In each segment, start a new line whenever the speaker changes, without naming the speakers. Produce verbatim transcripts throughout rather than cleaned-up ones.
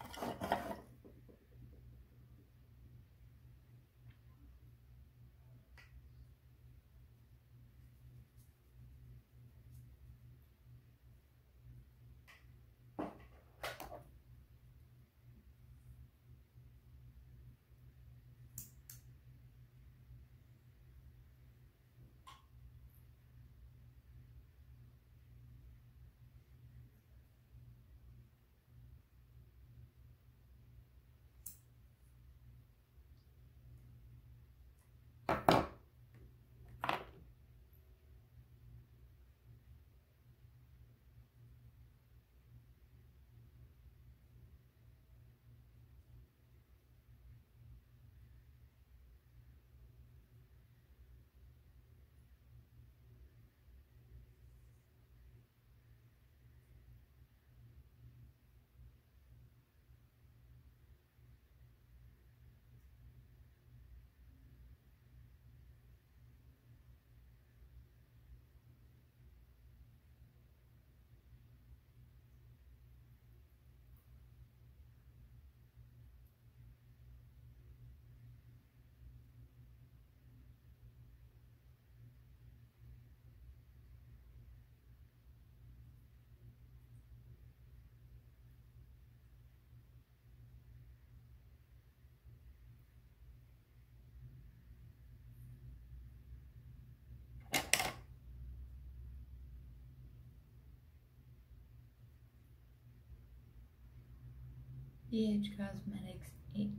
B H Cosmetics eight.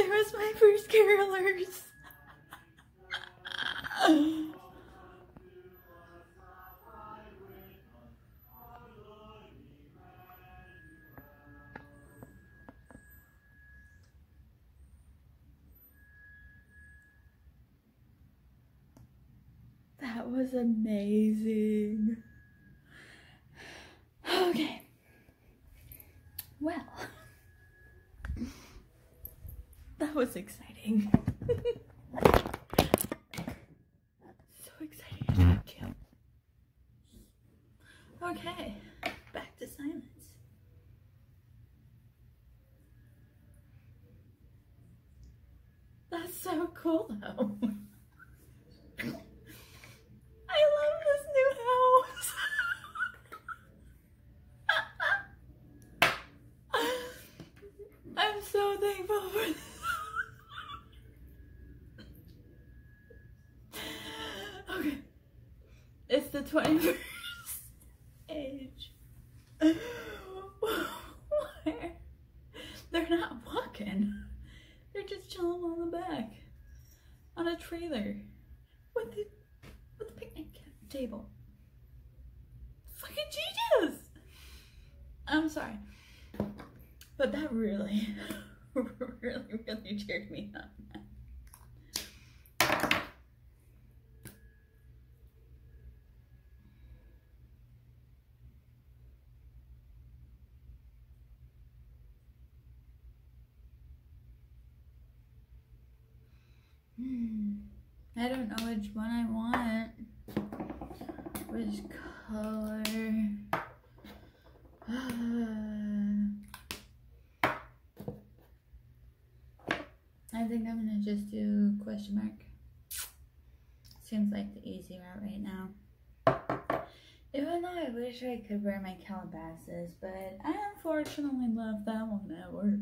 There was my first carolers. That was amazing. Okay. Well, that was exciting. So exciting. Thank you. Okay, back to silence. That's so cool though. I love this new house. I'm so thankful for this. Okay. It's the twenty-first age. Where they're not walking. They're just chilling on the back. On a trailer. With the with the picnic table. Fucking genius! I'm sorry. But that really, really, really cheered me up. Hmm. I don't know which one I want. Which color? I think I'm gonna just do question mark. Seems like the easy route right now. Even though I wish I could wear my Calabasas, but I unfortunately left that one at work.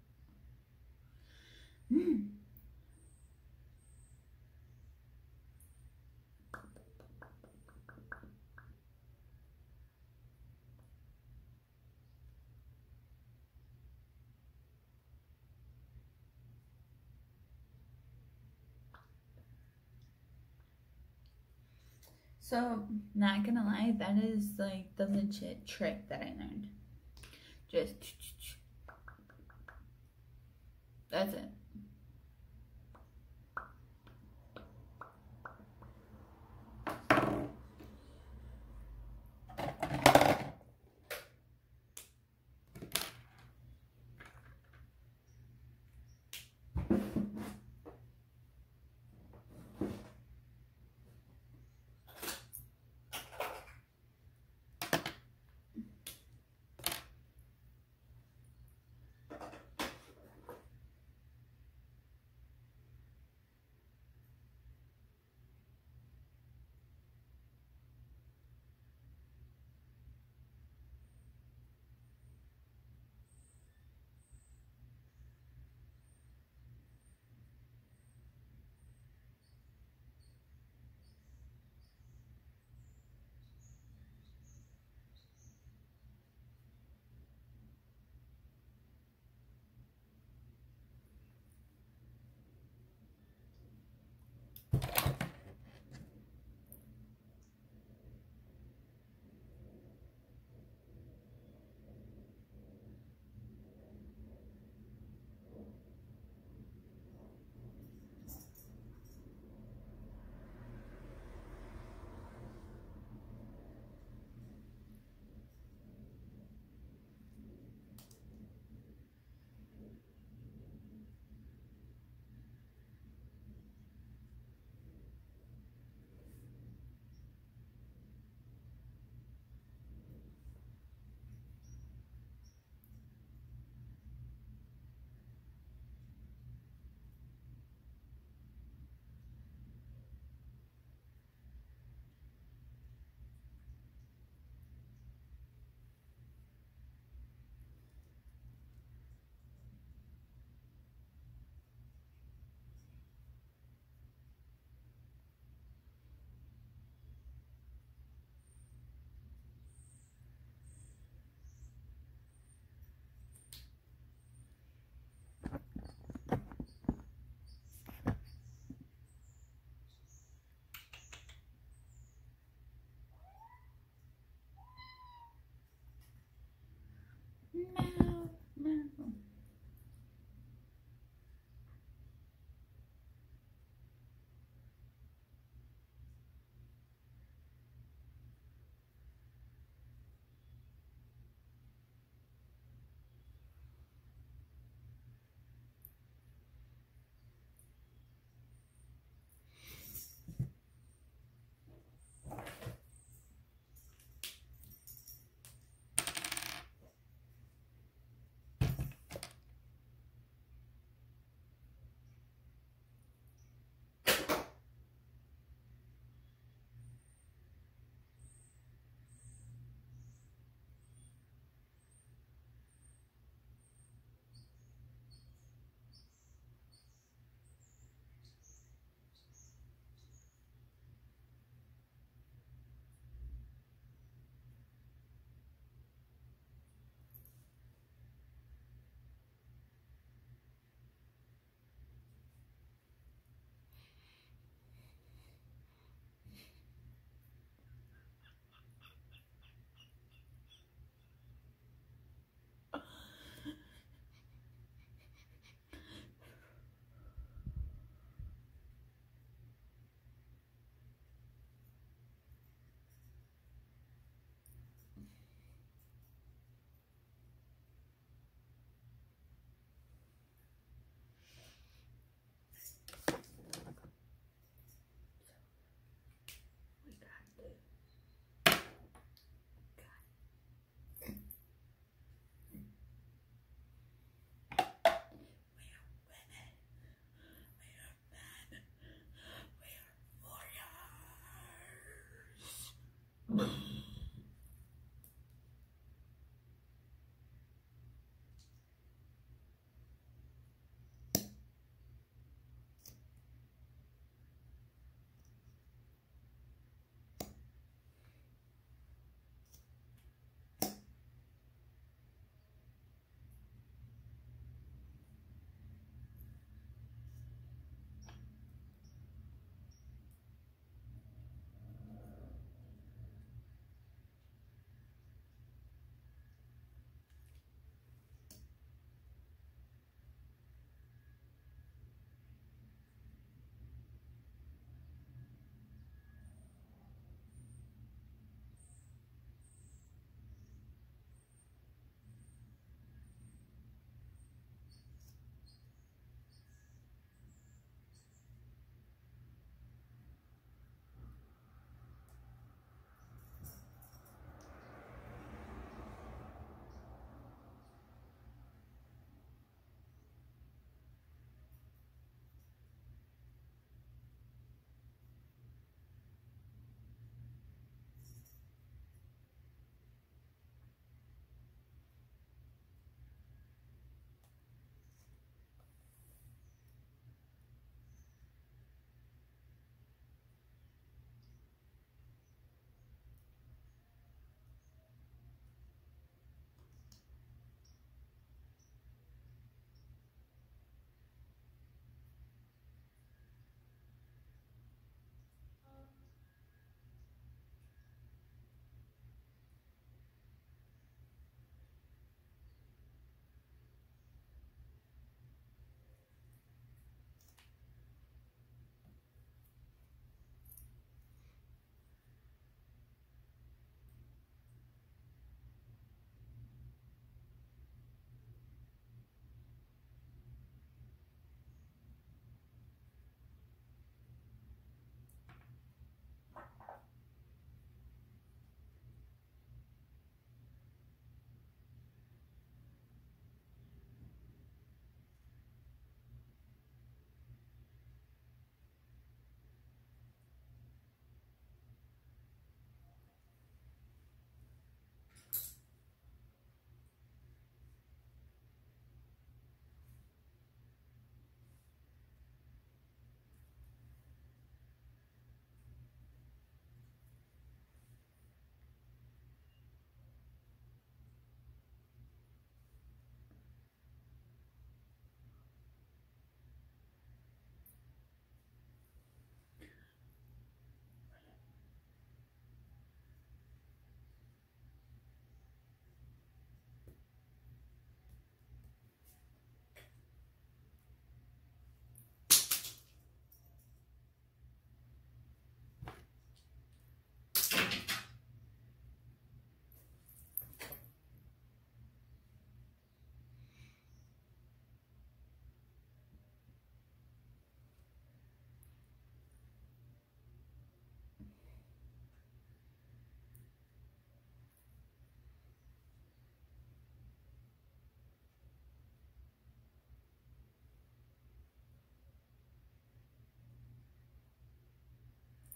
Hmm. So, not gonna lie, that is like the legit trick that I learned. Just, that's it. Meow, meow.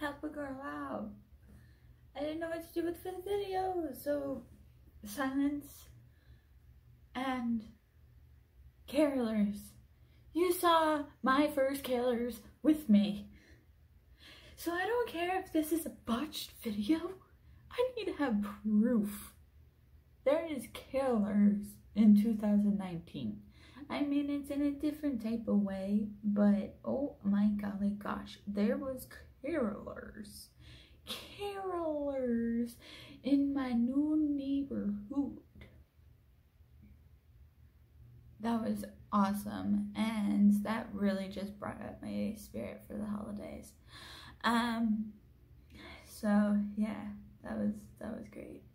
help a girl out. I didn't know what to do with the video, so silence and carolers. You saw my first carolers with me. So I don't care if this is a botched video. I need to have proof. There is carolers in two thousand nineteen. I mean, it's in a different type of way, but oh my golly gosh, there was carolers. Carolers in my new neighborhood. That was awesome, and that really just brought up my spirit for the holidays. Um, so yeah, that was, that was great.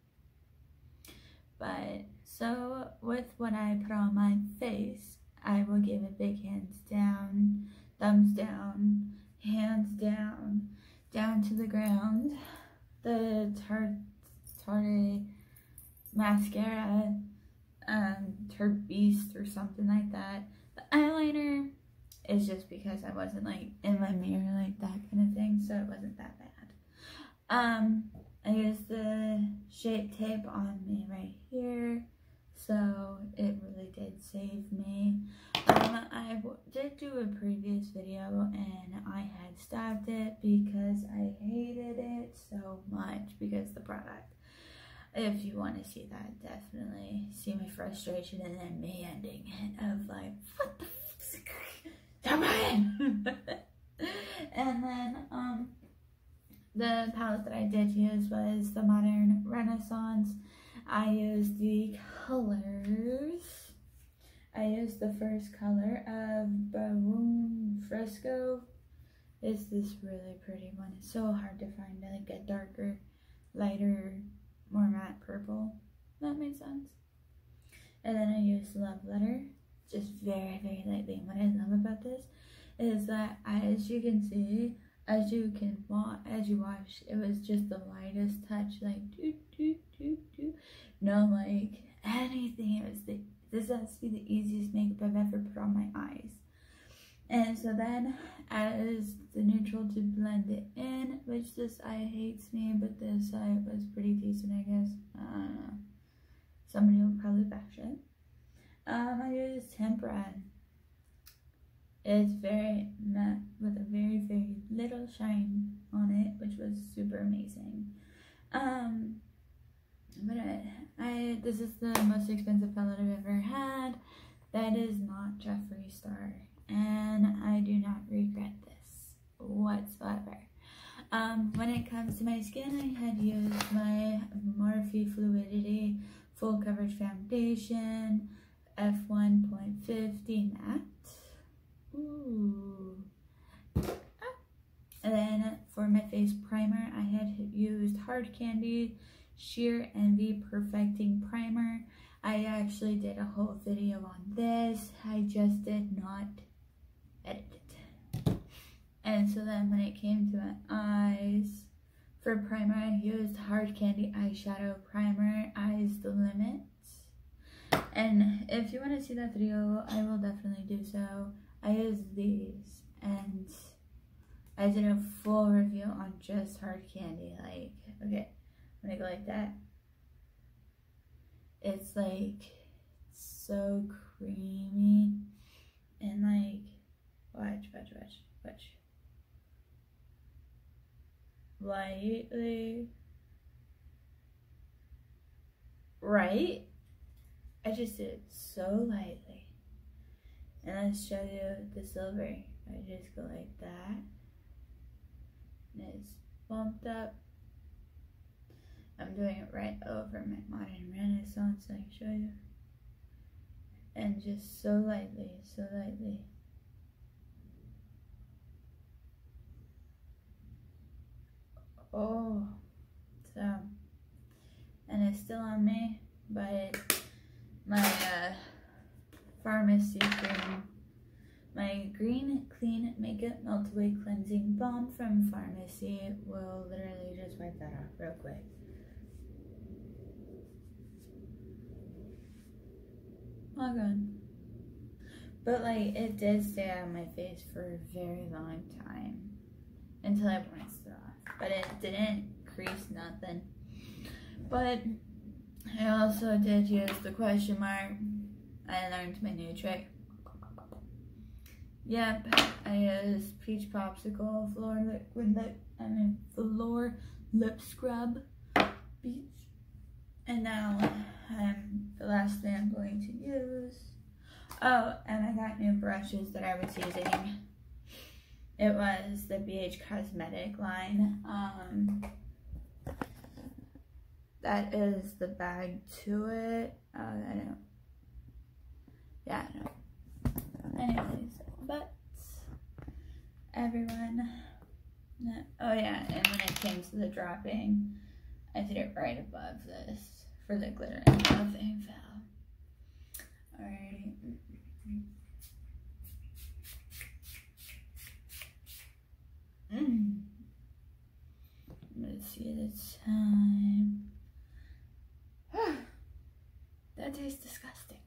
But, so, with what I put on my face, I will give a big hands down, thumbs down, hands down, down to the ground. The Tarte, Tarte mascara, um, Tarte Beast or something like that. The eyeliner is just because I wasn't, like, in my mirror like that kind of thing, so it wasn't that bad. Um, I used the Shape Tape on me right here, so it really did save me. Um, I did do a previous video and I had stopped it because I hated it so much because the product. If you want to see that, definitely see my frustration and then me ending it of like, what the f***? Come on! And then, um, the palette that I did use was the Modern Renaissance. I used the colors. I used the first color of Baroon Fresco. It's this really pretty one. It's so hard to find like a darker, lighter, more matte purple. That makes sense. And then I used Love Letter, just very, very lightly. And what I love about this is that, as you can see, As you can watch, as you watch, it was just the lightest touch, like do do do do. No, like anything. It was the this has to be the easiest makeup I've ever put on my eyes. And so then, as the neutral to blend it in, which this eye hates me, but this eye was pretty decent, I guess. I don't know. Somebody will probably bash it. Um, I used Tempera. It's very matte with a very, very little shine on it, which was super amazing. Um, but I, I, this is the most expensive palette I've ever had. That is not Jeffree Star, and I do not regret this whatsoever. Um, when it comes to my skin, I had used my Morphe Fluidity Full Coverage Foundation F one point fifty Matte. Ooh. Ah. And then for my face primer, I had used Hard Candy Sheer Envy Perfecting Primer. I actually did a whole video on this. I just did not edit it. And so then when it came to my eyes, for primer, I used Hard Candy Eyeshadow Primer, Eyes the Limit. And if you want to see that video, I will definitely do so. I used these, and I did a full review on just Hard Candy. Like, okay, when I go like that, it's like so creamy, and like, watch, watch, watch, watch. Lightly, right? I just did it so lightly. And let's show you the silver. I just go like that. And it's bumped up. I'm doing it right over my Modern Renaissance so I can show you. And just so lightly, so lightly. Oh, so, and it's still on me, but my uh, pharmacy cream, my Green Clean Makeup Melt Away Cleansing Balm from Pharmacy will literally just wipe that off real quick. All gone. But like, it did stay on my face for a very long time until I rinsed it off. didn't crease nothing. But I also did use the question mark. I learned my new trick. Yep, I used Peach Popsicle Floor Liquid Lip, I mean Floor Lip Scrub Peach. And now, um, the last thing I'm going to use. Oh, and I got new brushes that I was using. It was the B H Cosmetic line. Um, that is the bag to it. Uh, I don't. Yeah, I don't. Anyways, but everyone. Oh yeah, and when it came to the dropping, I did it right above this for the glitter and nothing fell. Alrighty. Mm. Let's see the time. That tastes disgusting.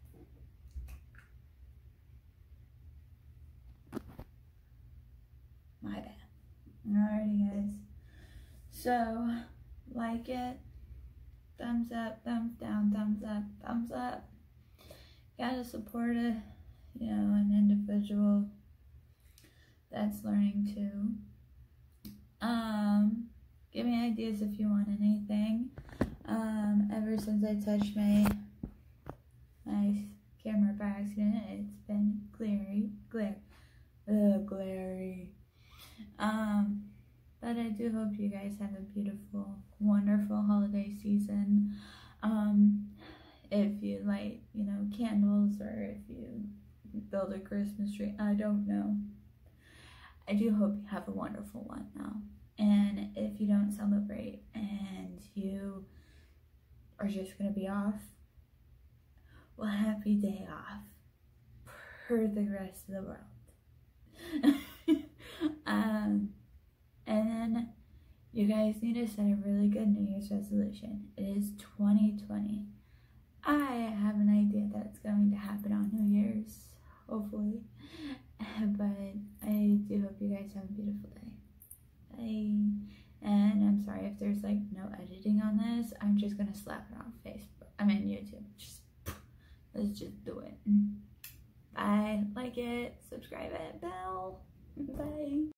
My bad. Alrighty, guys. So, like it. Thumbs up, thumbs down, thumbs up, thumbs up. Gotta support a, you know, an individual that's learning too. Um, give me ideas if you want anything. Um, ever since I touched my my camera by accident, it's been glary, glare, ugh, glary. Um, but I do hope you guys have a beautiful, wonderful holiday season. Um, if you light, you know, candles, or if you build a Christmas tree, I don't know. I do hope you have a wonderful one now. And if you don't celebrate and you are just going to be off, well, happy day off per the rest of the world. um, and then you guys need to set a really good New Year's resolution. It is twenty twenty. I have an idea that it's going to happen on New Year's, hopefully. But I do hope you guys have a beautiful day. Bye. And I'm sorry if there's like no editing on this. I'm just gonna slap it on Facebook. I mean YouTube. Just let's just do it. Bye. Like it, subscribe it, bell. Bye.